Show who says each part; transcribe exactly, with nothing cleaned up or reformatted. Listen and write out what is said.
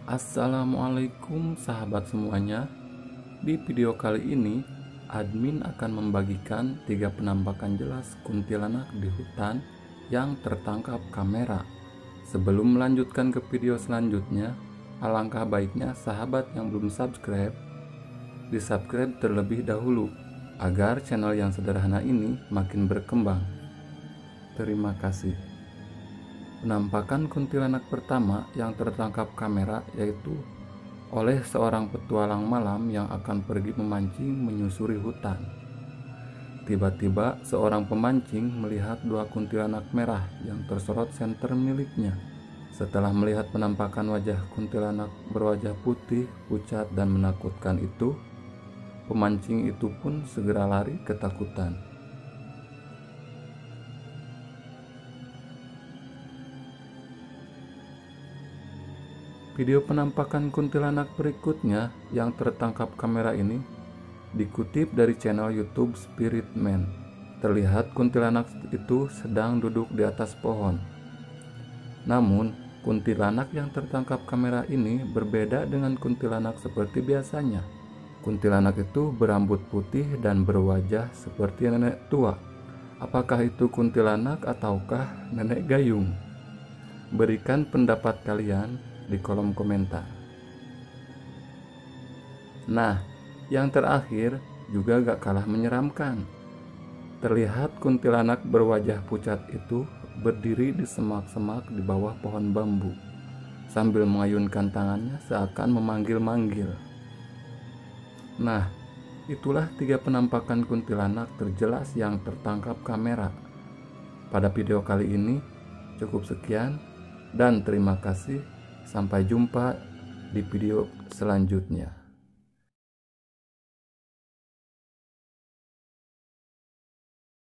Speaker 1: Assalamualaikum sahabat semuanya. Di video kali ini admin akan membagikan tiga penampakan jelas kuntilanak di hutan yang tertangkap kamera. Sebelum melanjutkan ke video selanjutnya, alangkah baiknya sahabat yang belum subscribe di subscribe terlebih dahulu agar channel yang sederhana ini makin berkembang. Terima kasih. Penampakan kuntilanak pertama yang tertangkap kamera yaitu oleh seorang petualang malam yang akan pergi memancing menyusuri hutan. Tiba-tiba seorang pemancing melihat dua kuntilanak merah yang tersorot senter miliknya. Setelah melihat penampakan wajah kuntilanak berwajah putih, pucat, dan menakutkan itu, pemancing itu pun segera lari ketakutan. Video penampakan kuntilanak berikutnya yang tertangkap kamera ini dikutip dari channel YouTube Spirit Man. Terlihat kuntilanak itu sedang duduk di atas pohon. Namun, kuntilanak yang tertangkap kamera ini berbeda dengan kuntilanak seperti biasanya. Kuntilanak itu berambut putih dan berwajah seperti nenek tua. Apakah itu kuntilanak ataukah nenek gayung? Berikan pendapat kalian di kolom komentar. Nah, yang terakhir juga gak kalah menyeramkan. Terlihat kuntilanak berwajah pucat itu berdiri di semak-semak di bawah pohon bambu sambil mengayunkan tangannya seakan memanggil-manggil. Nah, itulah tiga penampakan kuntilanak terjelas yang tertangkap kamera. Pada video kali ini cukup sekian dan terima kasih. Sampai jumpa di video selanjutnya.